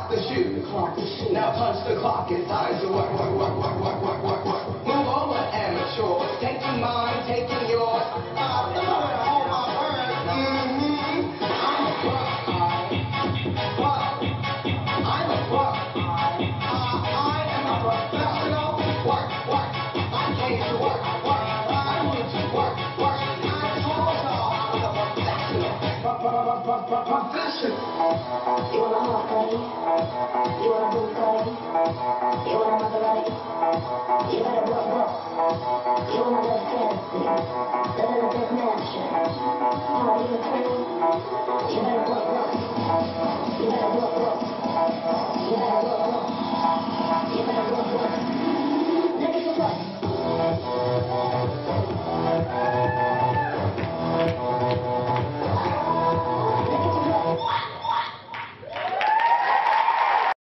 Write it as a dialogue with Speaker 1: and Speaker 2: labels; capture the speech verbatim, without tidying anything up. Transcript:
Speaker 1: clock the shoe. Now punch the clock, it's time to work, work, work, work, work, work, work, work. Move over, amateur. Taking mine, taking yours. Uh, the moment I hold my word, mm-hmm. I'm a buck, buck. I'm a buck. Uh, I am a professional. Work, work. I came to work, work. I want to work, work. I told y'all I was a professional. Professional.
Speaker 2: You want a hot buddy? You want a Bugatti? You want a Maserati? You better work, work. You want to live fancy? Live in a big mansion. Party with friends? You better work, work. You better work, work. You better work.